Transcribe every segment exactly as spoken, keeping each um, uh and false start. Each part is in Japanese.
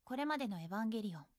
これまでのエヴァンゲリオン。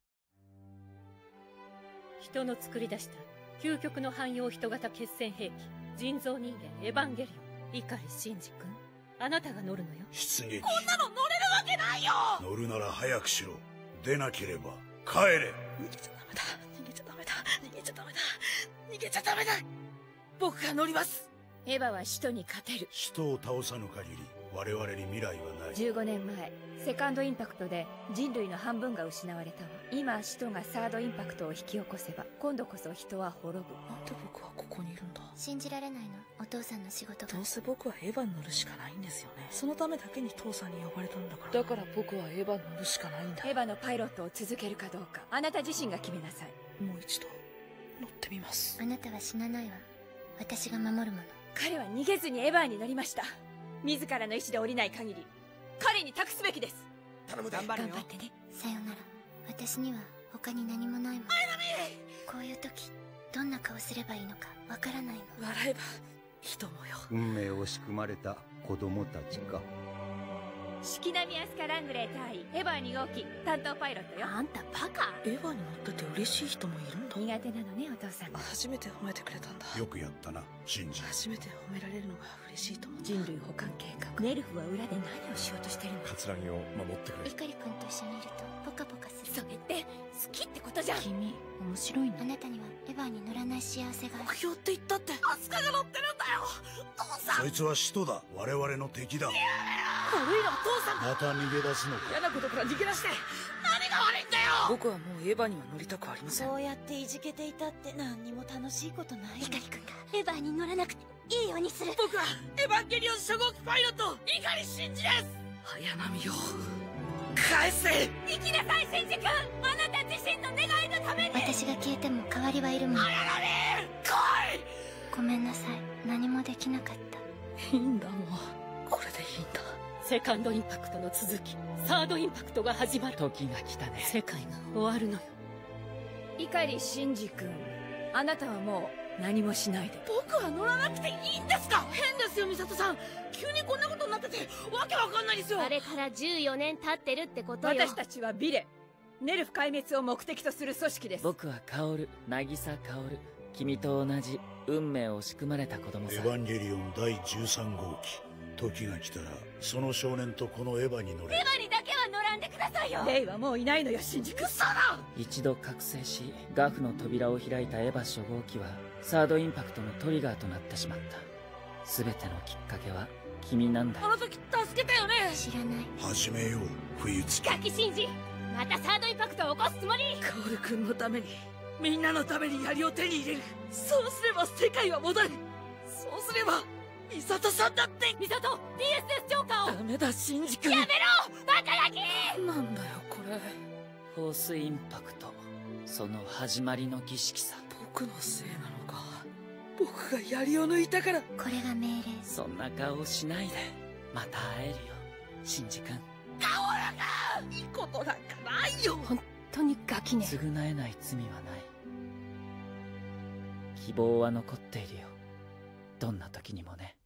人の作り出した究極の汎用人型決戦兵器、人造人間エヴァンゲリオン。碇シンジ君、あなたが乗るのよ。 出撃。 こんなの乗れるわけないよ。 乗るなら早くしろ。出なければ帰れ。 逃げちゃダメだ、逃げちゃダメだ、逃げちゃダメだ、逃げちゃダメだ。僕が乗ります。 エヴァは使徒に勝てる。 使徒を倒さぬ限り我々に未来はない。 じゅうごねんまえ、セカンドインパクトで人類の半分が失われたわ。今使徒がサードインパクトを引き起こせば、今度こそ人は滅ぶ。 なんで僕はここにいるんだ。 信じられないの、お父さんの仕事が。 どうせ僕はエヴァに乗るしかないんですよね。そのためだけに父さんに呼ばれたんだから。だから僕はエヴァに乗るしかないんだ。 エヴァのパイロットを続けるかどうか、あなた自身が決めなさい。 もう一度乗ってみます。 あなたは死なないわ。私が守るもの。 彼は逃げずにエヴァに乗りました。自らの意志で降りない限り彼に託すべきです。 頼むで。頑張頑張ってね。 さよなら。私には他に何もないもん。こういう時どんな顔すればいいのかわからないの。 笑えば人もよ。 運命を仕組まれた子供たちか。 式並みアスカ・ラングレー隊員エヴァに号機担当パイロットよ。 あんたバカ。 エヴァに乗ってて嬉しい人もいるんだ。 苦手なのね、お父さん。 初めて褒めてくれたんだ。 よくやったな、シンジ。 初めて褒められるのが嬉しいと思う。 人類補完計画。ネルフは裏で何をしようとしてるの。 カツラギを守ってくれ。 碇君と一緒にいるとポカポカする。 それって好きってことじゃん。 君面白いね。 あなたにはエヴァに乗らない幸せがある。 目標って言ったってアスカが乗ってるんだよ。父さん。 そいつは使徒だ。我々の敵だ。 悪いのは父さん。 また逃げ出すのか。 嫌なことから逃げ出して何が悪いんだよ。僕はもうエヴァには乗りたくありません。 そうやっていじけていたって何にも楽しいことない。 碇君がエヴァに乗らなくていいようにする。 僕はエヴァンゲリオン初号機パイロット碇シンジです。早波よ返せ。 生きなさいシンジ君。あなた自身の願いのために。 私が消えても代わりはいるもん。 早波来い。 ごめんなさい、何もできなかった。 いいんだ、もうこれでいいんだ。 セカンドインパクトの続き、サードインパクトが始まる。 時が来たね。 世界が終わるのよ。 碇シンジ君、あなたはもう何もしないで。 僕は乗らなくていいんですか。変ですよ美里さん。急にこんなことになっててわけわかんないですよ。 あれからじゅうよねん経ってるってことよ。 私たちはビレ、ネルフ壊滅を目的とする組織です。 僕は薫、渚薫。君と同じ運命を仕組まれた子供さ。 エヴァンゲリオンだいじゅうさん号機。時が来たらその少年とこのエヴァに乗れ。 エヴァにだけは乗らんでくださいよ。レイはもういないのよ、シンジ君。 嘘だ。 一度覚醒しガフの扉を開いたエヴァ初号機はサードインパクトのトリガーとなってしまった。全てのきっかけは君なんだ。 あの時助けたよね。 知らない。 始めよう、冬月。 碇シンジ、またサードインパクトを起こすつもり。 薫君のために、みんなのために槍を手に入れる。そうすれば世界は戻る。そうすれば美里さんだって。 美里 ディーエスエス 超過を。 ダメだシンジ君。 やめろバカガキ。 なんだよこれ。 フォースインパクト、その始まりの儀式さ。 僕のせいなのか。僕が槍を抜いたから。 これが命令。 そんな顔しないで。また会えるよシンジ君。 薫がいいことなんかないよ。 本当にガキね。 償えない罪はない。希望は残っているよ、どんな時にもね。